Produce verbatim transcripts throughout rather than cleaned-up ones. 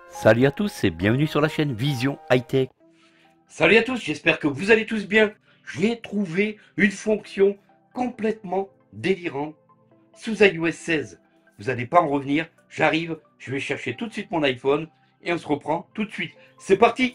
Salut à tous et bienvenue sur la chaîne Vision High Tech. Salut à tous, j'espère que vous allez tous bien. J'ai trouvé une fonction complètement délirante sous iOS seize. Vous n'allez pas en revenir, j'arrive, je vais chercher tout de suite mon iPhone et on se reprend tout de suite. C'est parti!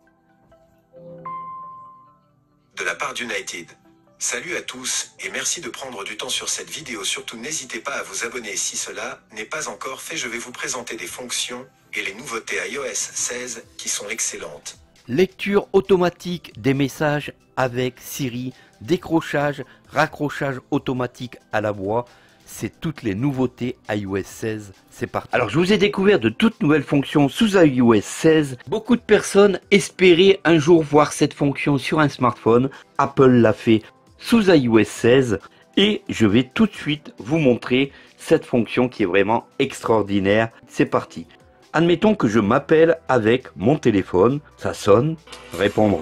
De la part d'United. Salut à tous et merci de prendre du temps sur cette vidéo. Surtout n'hésitez pas à vous abonner si cela n'est pas encore fait. Je vais vous présenter des fonctions et les nouveautés iOS seize qui sont excellentes. Lecture automatique des messages avec Siri, décrochage, raccrochage automatique à la voix. C'est toutes les nouveautés iOS seize, c'est parti. Alors je vous ai découvert de toutes nouvelles fonctions sous iOS seize. Beaucoup de personnes espéraient un jour voir cette fonction sur un smartphone. Apple l'a fait sous iOS seize et je vais tout de suite vous montrer cette fonction qui est vraiment extraordinaire. C'est parti. Admettons que je m'appelle avec mon téléphone, ça sonne, répondre.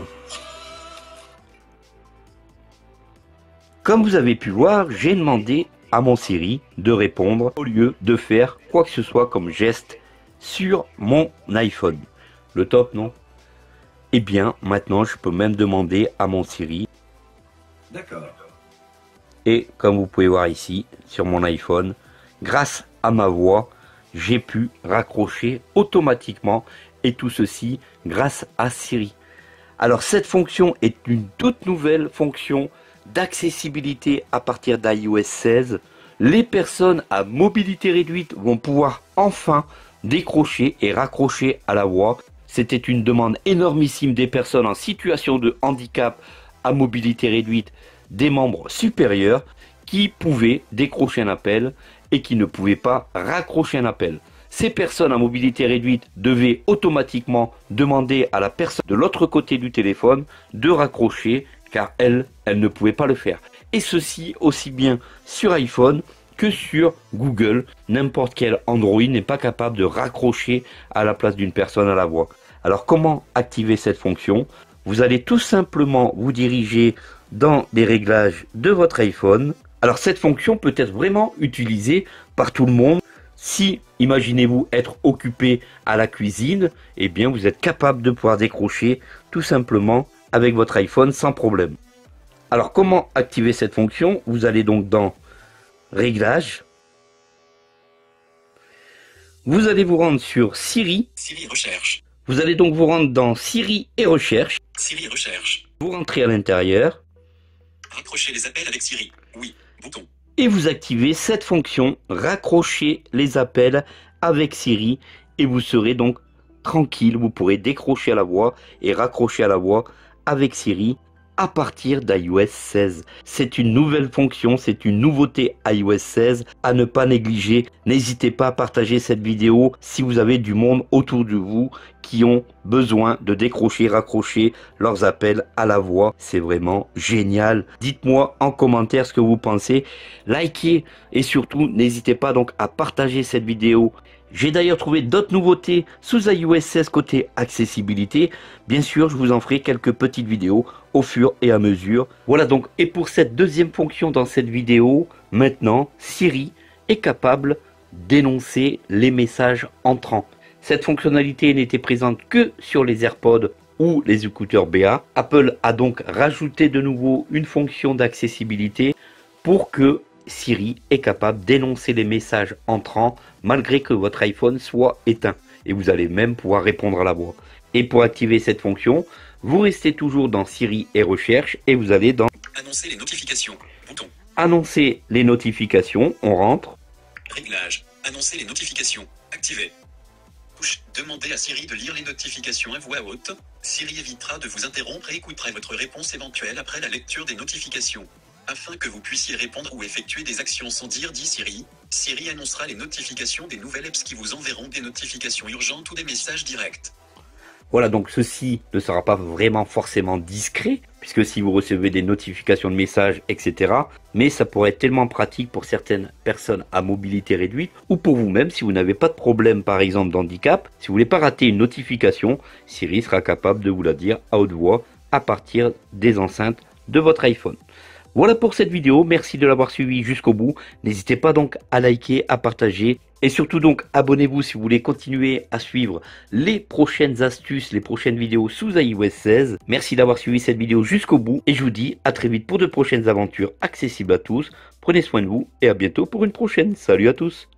Comme vous avez pu voir, j'ai demandé à mon Siri de répondre au lieu de faire quoi que ce soit comme geste sur mon iPhone. Le top, non? Eh bien, maintenant, je peux même demander à mon Siri. D'accord. Et comme vous pouvez voir ici, sur mon iPhone, grâce à ma voix, j'ai pu raccrocher automatiquement et tout ceci grâce à Siri. Alors cette fonction est une toute nouvelle fonction d'accessibilité à partir d'iOS seize. Les personnes à mobilité réduite vont pouvoir enfin décrocher et raccrocher à la voix. C'était une demande énormissime des personnes en situation de handicap à mobilité réduite, des membres supérieurs qui pouvaient décrocher un appel et qui ne pouvaient pas raccrocher un appel. Ces personnes à mobilité réduite devaient automatiquement demander à la personne de l'autre côté du téléphone de raccrocher car elle, elle ne pouvait pas le faire. Et ceci aussi bien sur iPhone que sur Google. N'importe quel Android n'est pas capable de raccrocher à la place d'une personne à la voix. Alors comment activer cette fonction? Vous allez tout simplement vous diriger dans les réglages de votre iPhone. Alors cette fonction peut être vraiment utilisée par tout le monde. Si, imaginez-vous être occupé à la cuisine, eh bien vous êtes capable de pouvoir décrocher tout simplement avec votre iPhone sans problème. Alors comment activer cette fonction? Vous allez donc dans Réglages. Vous allez vous rendre sur Siri. Siri recherche. Vous allez donc vous rendre dans Siri et Recherche. Siri recherche. Vous rentrez à l'intérieur. Raccrocher les appels avec Siri. Oui. Bouton. Et vous activez cette fonction, raccrocher les appels avec Siri et vous serez donc tranquille, vous pourrez décrocher à la voix et raccrocher à la voix avec Siri à partir d'iOS seize. C'est une nouvelle fonction, c'est une nouveauté iOS seize à ne pas négliger. N'hésitez pas à partager cette vidéo si vous avez du monde autour de vous qui ont besoin de décrocher, raccrocher leurs appels à la voix. C'est vraiment génial. Dites-moi en commentaire ce que vous pensez. Likez et surtout n'hésitez pas donc à partager cette vidéo. J'ai d'ailleurs trouvé d'autres nouveautés sous iOS seize côté accessibilité. Bien sûr, je vous en ferai quelques petites vidéos au fur et à mesure. Voilà donc, et pour cette deuxième fonction dans cette vidéo, maintenant, Siri est capable d'énoncer les messages entrants. Cette fonctionnalité n'était présente que sur les AirPods ou les écouteurs B A. Apple a donc rajouté de nouveau une fonction d'accessibilité pour que Siri est capable d'énoncer les messages entrants malgré que votre iPhone soit éteint. Et vous allez même pouvoir répondre à la voix. Et pour activer cette fonction, vous restez toujours dans Siri et Recherche et vous allez dans Annoncer les notifications. Bouton. Annoncer les notifications. On rentre. Réglages. Annoncer les notifications. Activé. Touche. Demandez à Siri de lire les notifications à voix haute. Siri évitera de vous interrompre et écoutera votre réponse éventuelle après la lecture des notifications. Afin que vous puissiez répondre ou effectuer des actions sans dire dit Siri, Siri annoncera les notifications des nouvelles apps qui vous enverront des notifications urgentes ou des messages directs. Voilà, donc ceci ne sera pas vraiment forcément discret, puisque si vous recevez des notifications de messages, et cetera. Mais ça pourrait être tellement pratique pour certaines personnes à mobilité réduite, ou pour vous-même, si vous n'avez pas de problème par exemple d'handicap, si vous voulez pas rater une notification, Siri sera capable de vous la dire à haute voix à partir des enceintes de votre iPhone. Voilà pour cette vidéo, merci de l'avoir suivi jusqu'au bout. N'hésitez pas donc à liker, à partager Et surtout donc, abonnez-vous si vous voulez continuer à suivre les prochaines astuces, les prochaines vidéos sous i O S seize. Merci d'avoir suivi cette vidéo jusqu'au bout et je vous dis à très vite pour de prochaines aventures accessibles à tous. Prenez soin de vous et à bientôt pour une prochaine. Salut à tous!